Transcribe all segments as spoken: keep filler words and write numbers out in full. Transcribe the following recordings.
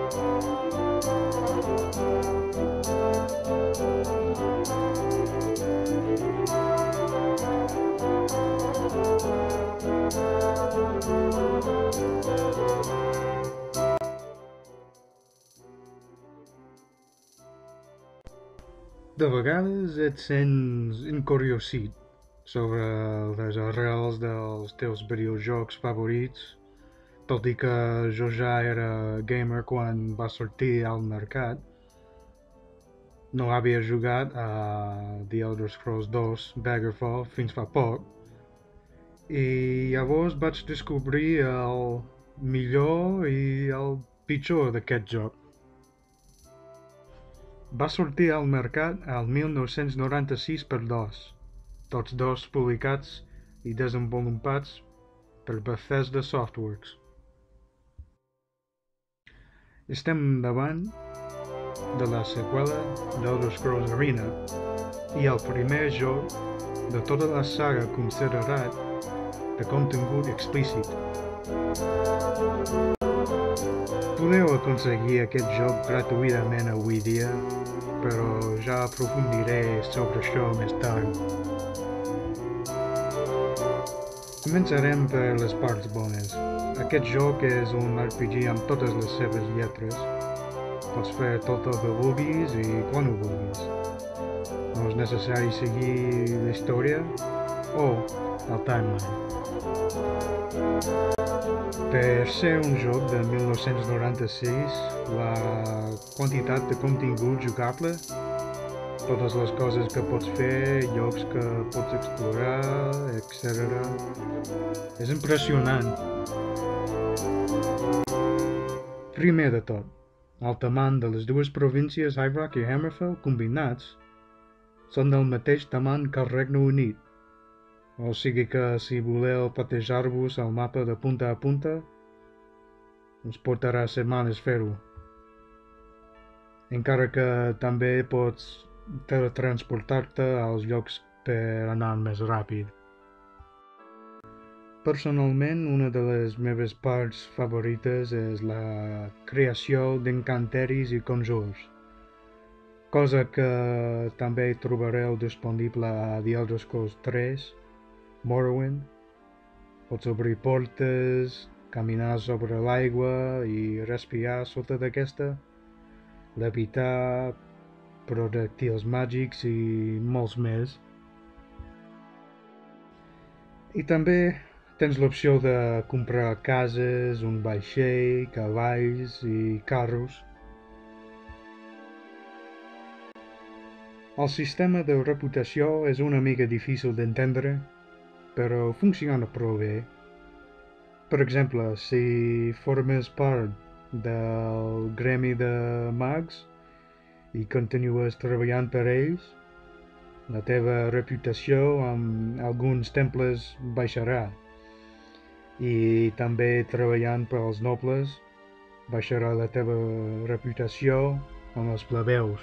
De vegades et sents encuriosit sobre les arrels dels teus videojocs favorits, tot i que jo ja era gamer quan va sortir al mercat. No havia jugat a The Elder Scrolls dos Daggerfall fins fa poc, i llavors vaig descobrir el millor i el pitjor d'aquest joc. Va sortir al mercat el mil nou-cents noranta-sis per dos, tots dos publicats i desenvolupats per Bethesda Softworks. Estem davant de la seqüela d'Elder Scrolls Arena i el primer joc de tota la saga considerat de contingut explícit. Podeu aconseguir aquest joc gratuïtament avui dia, però ja aprofundiré sobre això més tard. Començarem per les parts bones. Aquest joc és un R P G amb totes les seves lletres. Pots fer tot el que vulguis i quan ho vulguis. No és necessari seguir la història o el timeline. Per ser un joc de mil nou-cents noranta-sis, la quantitat de contingut jugable, totes les coses que pots fer, llocs que pots explorar, etcètera, és impressionant. Primer de tot, el tamany de les dues províncies High Rock i Hammerfell combinats són del mateix tamany que el Regne Unit. O sigui que si voleu patejar-vos al mapa de punta a punta, us portarà setmanes fer-ho. Encara que també pots teletransportar-te als llocs per anar més ràpid. Personalment, una de les meves parts favorites és la creació d'encanteris i conjurs, cosa que també trobareu disponible a The Elder Scrolls tres, Morrowind. Pots obrir portes, caminar sobre l'aigua i respirar sota d'aquesta, levitar, projectils màgics i molts més. I també tens l'opció de comprar cases, un vaixell, cavalls i carros. El sistema de reputació és una mica difícil d'entendre, però funciona prou bé. Per exemple, si formes part del gremi de mags i continues treballant per ells, la teva reputació amb alguns temples baixarà. I també treballant per als nobles baixarà la teva reputació amb els plebeus.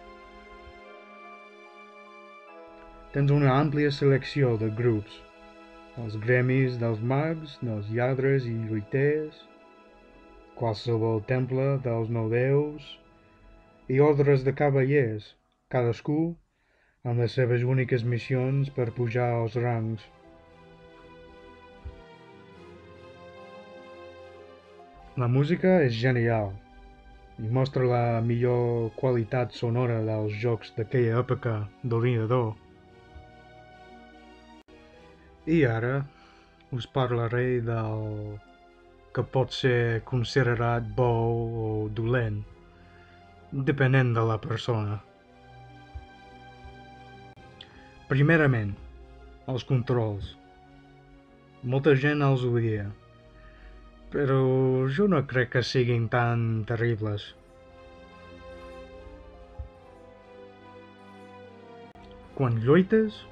Tens una àmplia selecció de grups. Els gremis dels mags, dels lladres i lluiters, qualsevol temple dels nou déus i ordres de cavallers, cadascú amb les seves úniques missions per pujar als rangs. La música és genial i mostra la millor qualitat sonora dels jocs d'aquella època d'ordinador. I ara us parlaré del que pot ser considerat bo o dolent, depenent de la persona. Primerament, els controls. Molta gent els odia, però jo no crec que siguin tan terribles. Quan lluites,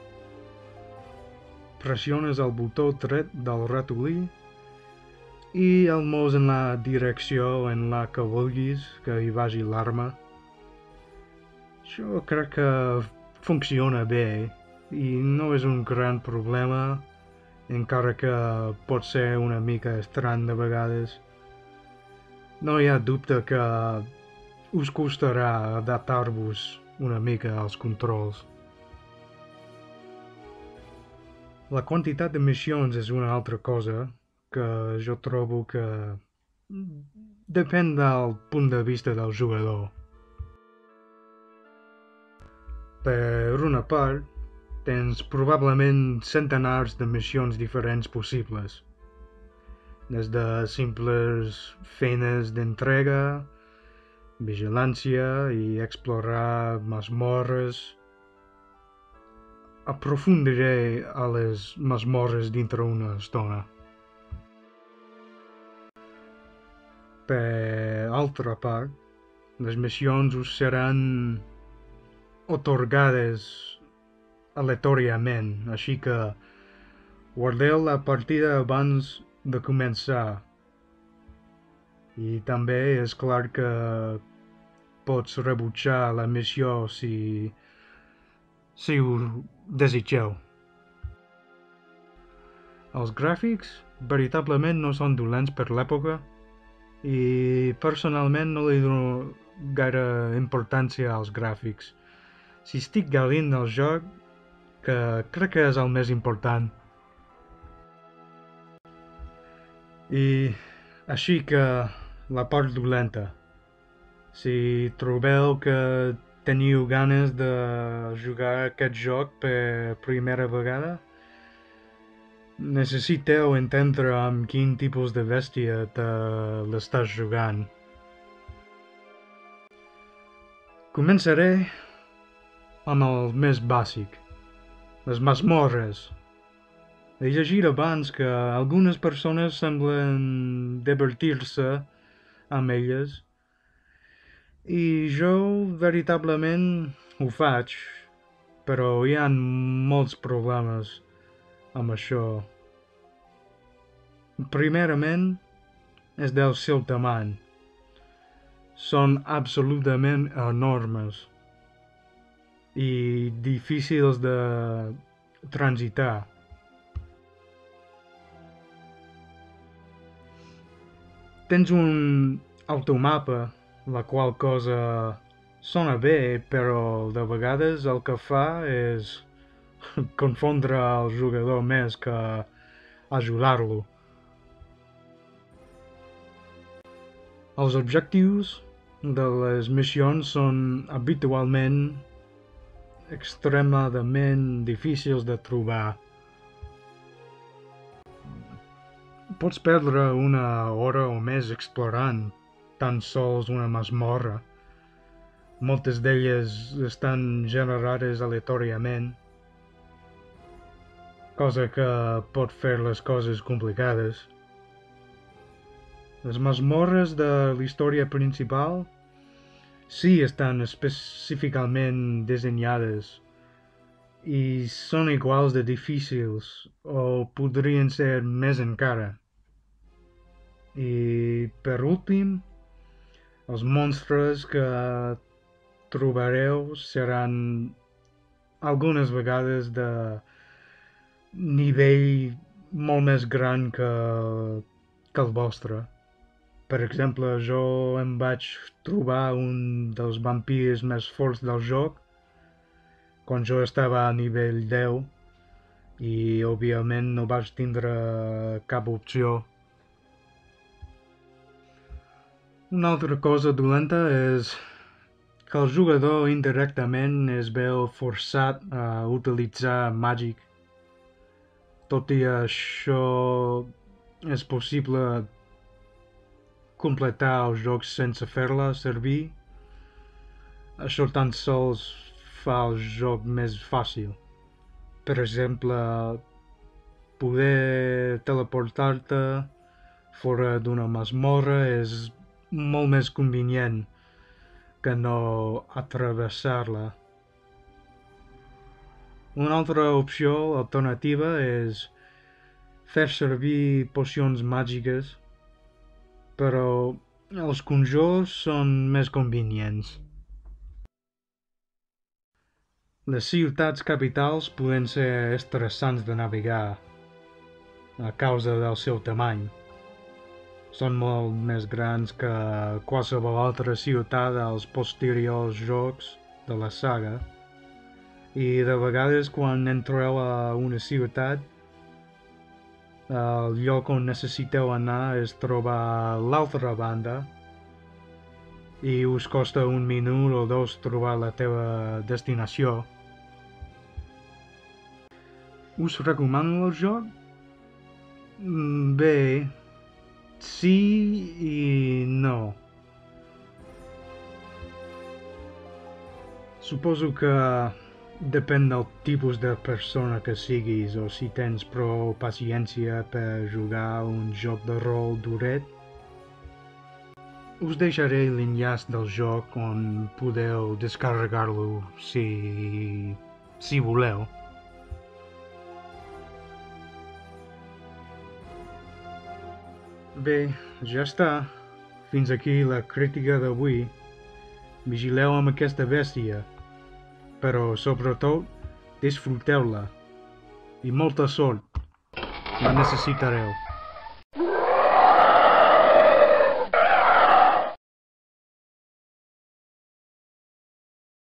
pressiones el botó dret del ratolí i el mous en la direcció en la que vulguis que hi vagi l'arma. Jo crec que funciona bé i no és un gran problema, encara que pot ser una mica estrany de vegades. no hi ha dubte que us costarà adaptar-vos una mica als controls. La quantitat de missions és una altra cosa que jo trobo que depèn del punt de vista del jugador. Per una part, tens probablement centenars de missions diferents possibles, des de simples feines d'entrega, vigilància i explorar masmorres. Aprofundiré a les masmorres dintre una estona. Per altra part, les missions us seran atorgades aleatòriament, així que guardeu la partida abans de començar. I també és clar que pots rebutjar la missió si, si ho desitgeu. Els gràfics veritablement no són dolents per l'època i personalment no li dono gaire importància als gràfics. Si estic gaudint del joc, que crec que és el més important. I així que la part dolenta. Si trobeu que teniu ganes de jugar aquest joc per primera vegada, necessiteu entendre amb quin tipus de bèstia te l'estàs jugant. Començaré amb el més bàsic, les masmorres. He llegit abans que algunes persones semblen divertir-se amb elles, i jo veritablement ho faig, però hi ha molts problemes amb això. Primerament, és del seu tamany. Són absolutament enormes i difícils de transitar. Tens un automapa, la qual cosa sona bé, però de vegades el que fa és confondre el jugador més que ajudar-lo. Els objectius de les missions són habitualment extremadament difícils de trobar. Pots perdre una hora o més explorant tan sols una masmorra. Moltes d'elles estan generades aleatòriament, cosa que pot fer les coses complicades. Les masmorres de la història principal sí estan específicament dissenyades i són iguals de difícils, o podrien ser més encara. I per últim, els monstres que trobareu seran algunes vegades de nivell molt més gran que, que el vostre. Per exemple, jo em vaig trobar un dels vampirs més forts del joc quan jo estava a nivell deu i òbviament no vaig tindre cap opció. Una altra cosa dolenta és que el jugador indirectament es veu forçat a utilitzar màgic. Tot i això, és possible completar els jocs sense fer-la servir. Això tan sols fa el joc més fàcil. Per exemple, poder teleportar-te fora d'una masmorra és molt més convenient que no atravessar-la. Una altra opció alternativa és fer servir pocions màgiques, però els conjurs són més convenients. Les ciutats capitals poden ser estressants de navegar a causa del seu tamany. són molt més grans que qualsevol altra ciutat als posteriors jocs de la saga, i de vegades quan entreu a una ciutat, el lloc on necessiteu anar es troba a l'altra banda i us costa un minut o dos trobar la teva destinació. Us recomano el joc? Bé, sí i no. Suposo que depèn del tipus de persona que siguis o si tens prou paciència per jugar un joc de rol duret. Us deixaré l'enllaç del joc on podeu descarregar-lo si... si voleu. Bé, ja està. Fins aquí la crítica d'avui. Vigileu amb aquesta bèstia, però sobretot disfruteu-la. I molta sort. La necessitareu.